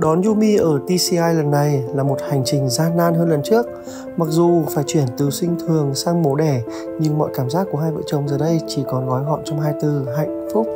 Đón Yumi ở TCI lần này là một hành trình gian nan hơn lần trước. Mặc dù phải chuyển từ sinh thường sang mổ đẻ, nhưng mọi cảm giác của hai vợ chồng giờ đây chỉ còn gói gọn trong hai từ hạnh phúc.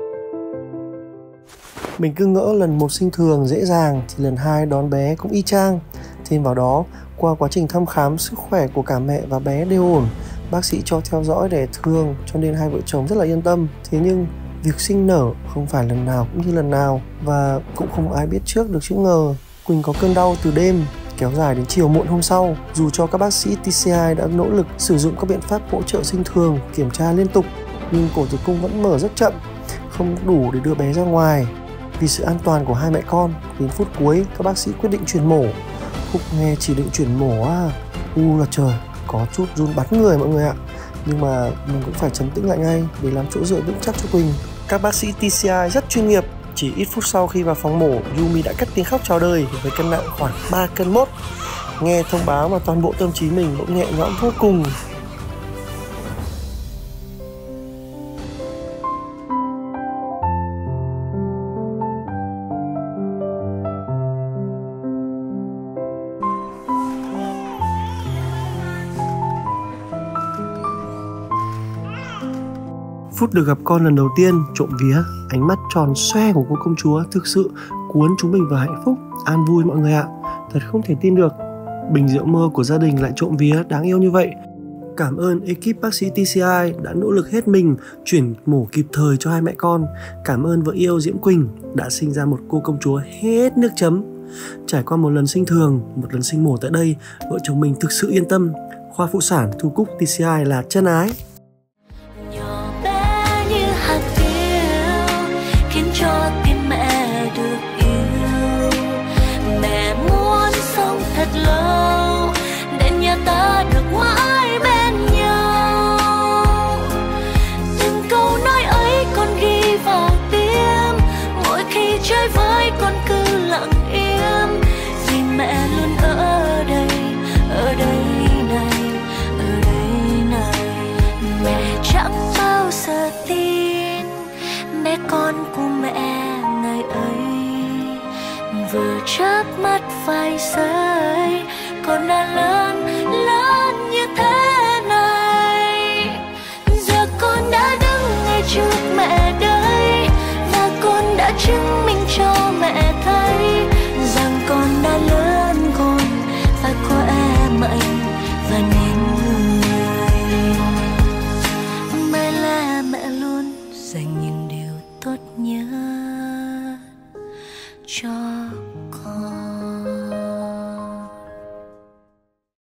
Mình cứ ngỡ lần một sinh thường dễ dàng thì lần hai đón bé cũng y chang. Thêm vào đó, qua quá trình thăm khám sức khỏe của cả mẹ và bé đều ổn, bác sĩ cho theo dõi đẻ thường cho nên hai vợ chồng rất là yên tâm. Thế nhưng việc sinh nở không phải lần nào cũng như lần nào, và cũng không ai biết trước được chữ ngờ. Quỳnh có cơn đau từ đêm kéo dài đến chiều muộn hôm sau. Dù cho các bác sĩ TCI đã nỗ lực sử dụng các biện pháp hỗ trợ sinh thường, kiểm tra liên tục, nhưng cổ tử cung vẫn mở rất chậm, không đủ để đưa bé ra ngoài. Vì sự an toàn của hai mẹ con, đến phút cuối các bác sĩ quyết định chuyển mổ. Phúc nghe chỉ định chuyển mổ là trời, có chút run bắn người mọi người ạ. Nhưng mà mình cũng phải trấn tĩnh lại ngay để làm chỗ dựa vững chắc cho Quỳnh. Các bác sĩ TCI rất chuyên nghiệp. Chỉ ít phút sau khi vào phòng mổ, Yumi đã cất tiếng khóc chào đời với cân nặng khoảng 3 cân mốt. Nghe thông báo mà toàn bộ tâm trí mình bỗng nhẹ nhõm vô cùng. Phút được gặp con lần đầu tiên, trộm vía, ánh mắt tròn xoe của cô công chúa thực sự cuốn chúng mình vào hạnh phúc, an vui mọi người ạ. Thật không thể tin được, bình rượu mơ của gia đình lại trộm vía đáng yêu như vậy. Cảm ơn ekip bác sĩ TCI đã nỗ lực hết mình chuyển mổ kịp thời cho hai mẹ con. Cảm ơn vợ yêu Diễm Quỳnh đã sinh ra một cô công chúa hết nước chấm. Trải qua một lần sinh thường, một lần sinh mổ tại đây, vợ chồng mình thực sự yên tâm. Khoa phụ sản Thu Cúc TCI là chân ái. Cho tim mẹ được yêu, mẹ muốn sống thật lâu để nhà ta được mãi bên nhau. Từng câu nói ấy con ghi vào tim, mỗi khi chơi với con cứ lặng im, vì mẹ luôn ở đây này, ở đây này. Mẹ chẳng bao giờ tin bé con của mẹ ngày ấy vừa chớp mắt vài giây con đã lớn như thế này. Giờ con đã đứng ngay trước mẹ đây và con đã chứng minh cho mẹ thấy rằng con đã lớn khôn và khỏe mạnh và nên người. Mẹ là mẹ luôn dành những điều tốt nhất cho